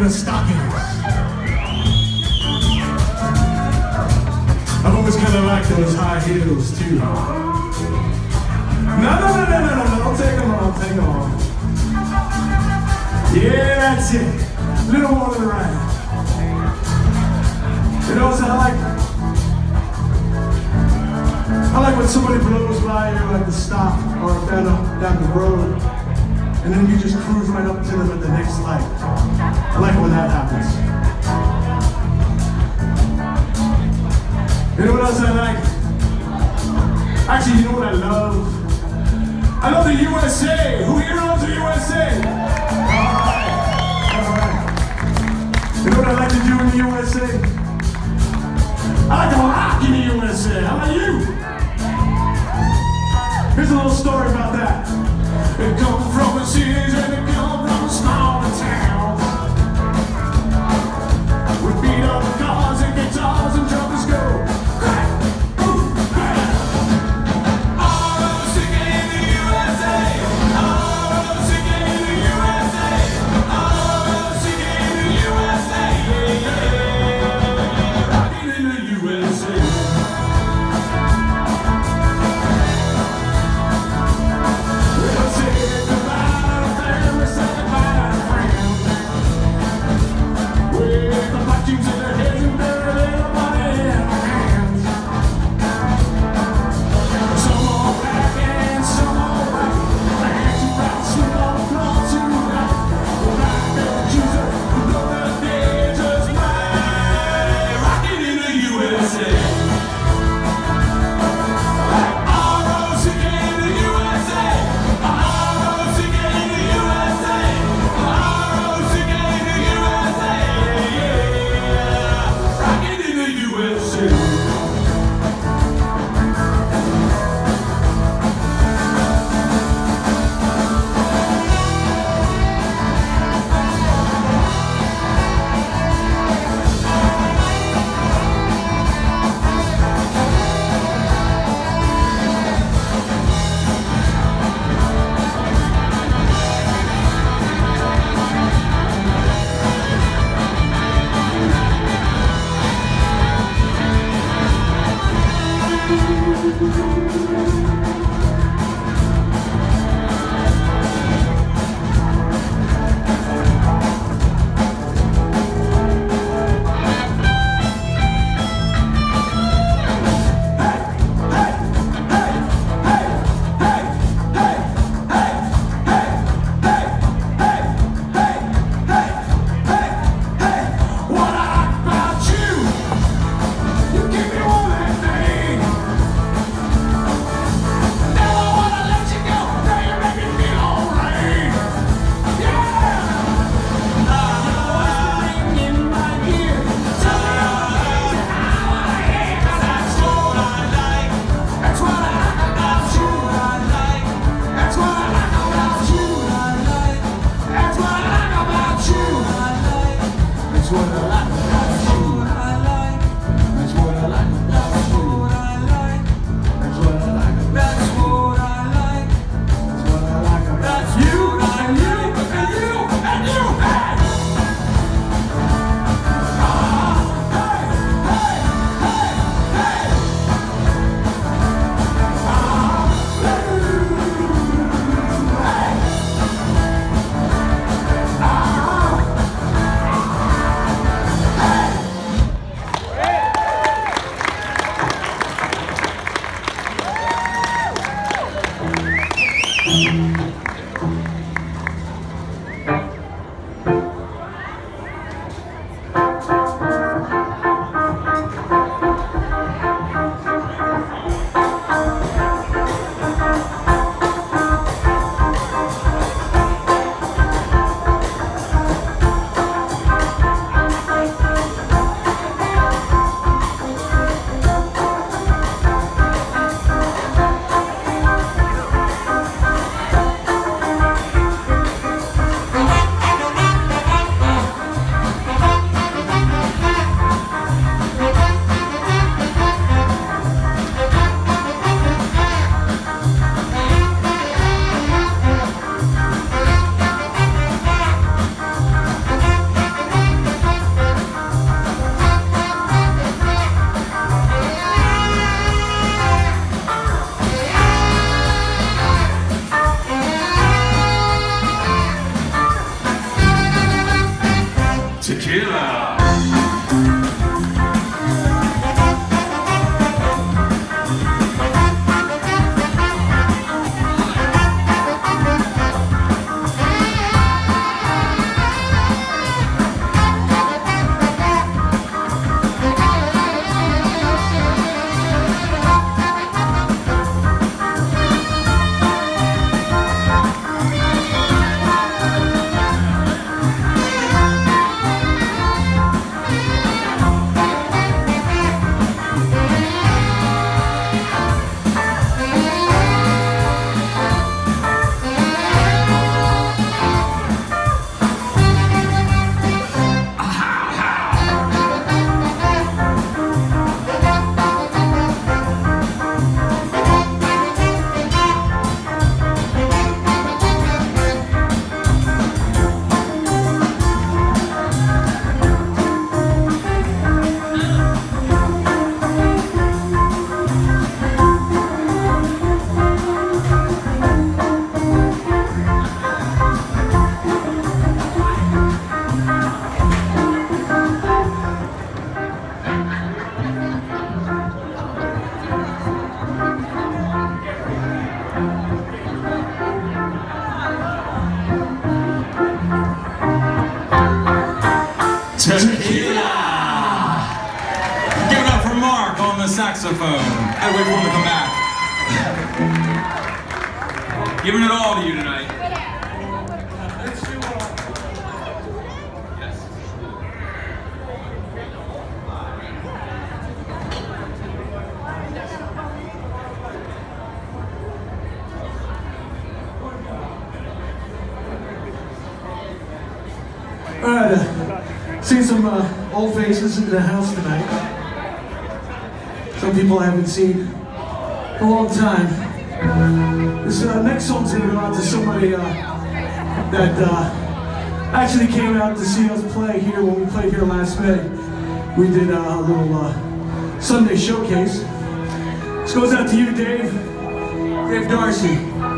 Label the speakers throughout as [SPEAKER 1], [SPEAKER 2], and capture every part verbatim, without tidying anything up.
[SPEAKER 1] the stockings. I've always kind of liked those high heels too. No, no, no, no, no, no, no, don't take them off, take them off. Yeah, that's it. Little more than right. You know what I like? I like when somebody blows by you at the stop or down the, down the road, and then you just cruise right up to them at the next light. I like when that happens. You know what else I like? Actually, you know what I love? I love the U S A. Who here loves the U S A? All right. All right. You know what I like to do in the U S A? I like to rock in the U S A. How about you? Here's a little story about that. It comes from the cities and it comes from a small town. We beat up cars and guitars and trumpets go crack, boom, bang. All of us singing in the U S A. All of us singing in the U S A. All of us singing in the U S A. Yeah, yeah. Rocking in the U S A.
[SPEAKER 2] saxophone. I wait for him to come back. Giving it all to you tonight. Yes.
[SPEAKER 3] All right, uh, see some uh, old faces in the house tonight. Some people I haven't seen in a long time. This uh, next song's gonna go out to somebody uh, that uh, actually came out to see us play here when we played here last May. We did uh, a little uh, Sunday showcase. This goes out to you, Dave. Dave Darcy.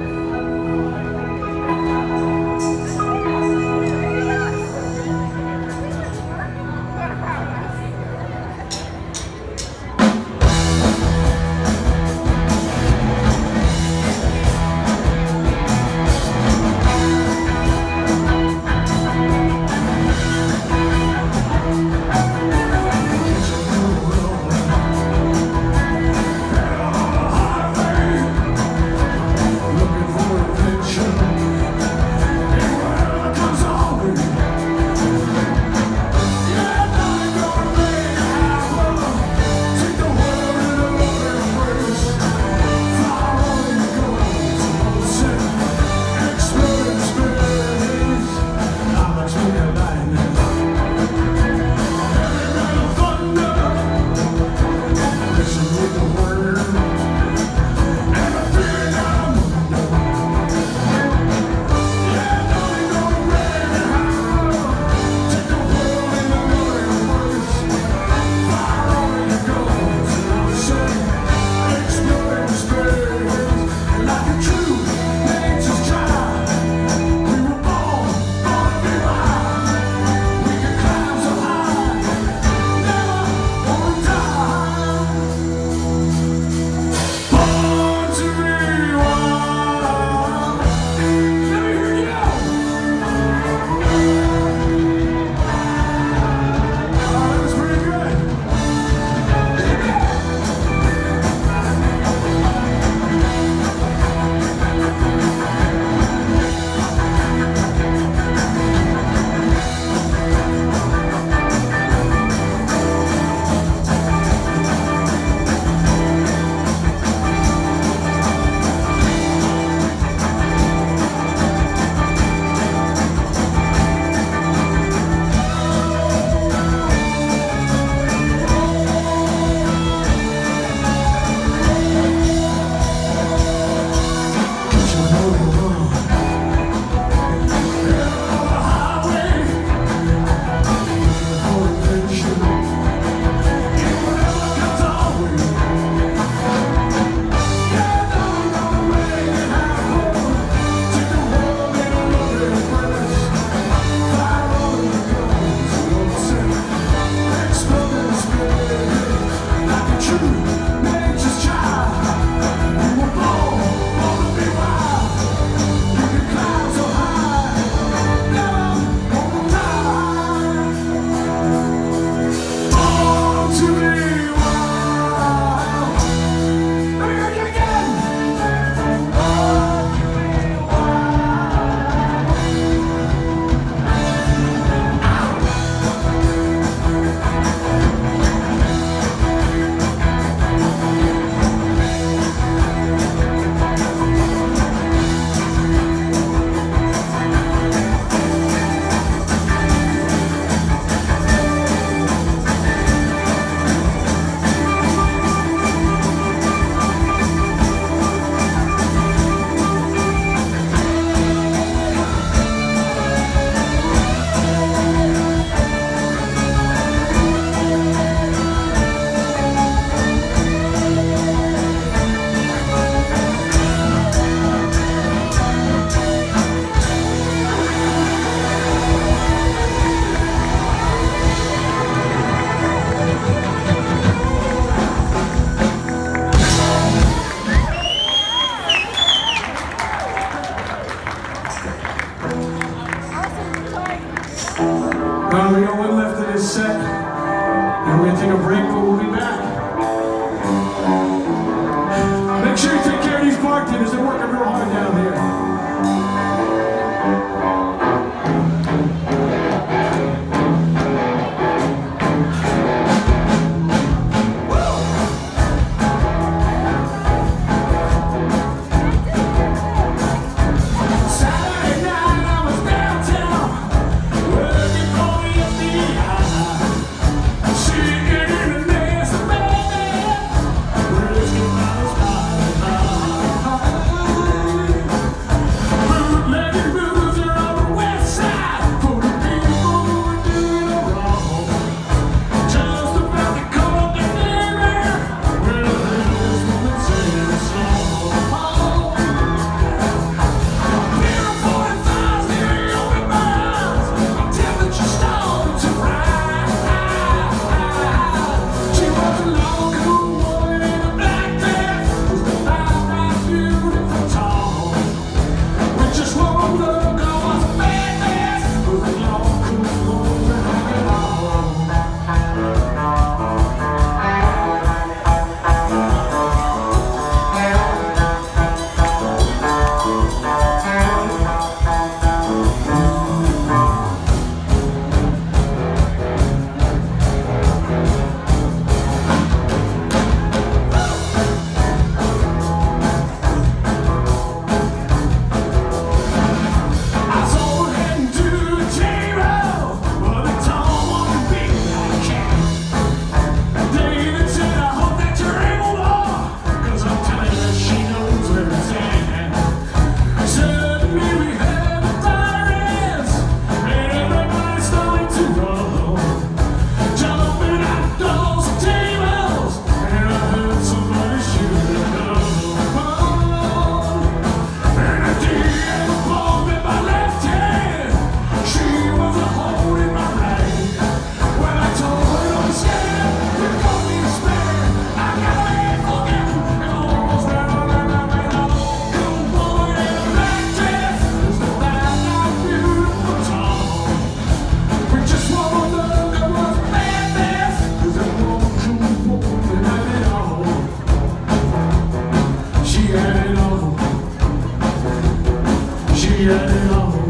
[SPEAKER 3] Uh, we got one left of this set, and we're going to take a break, but we'll be back. had it all.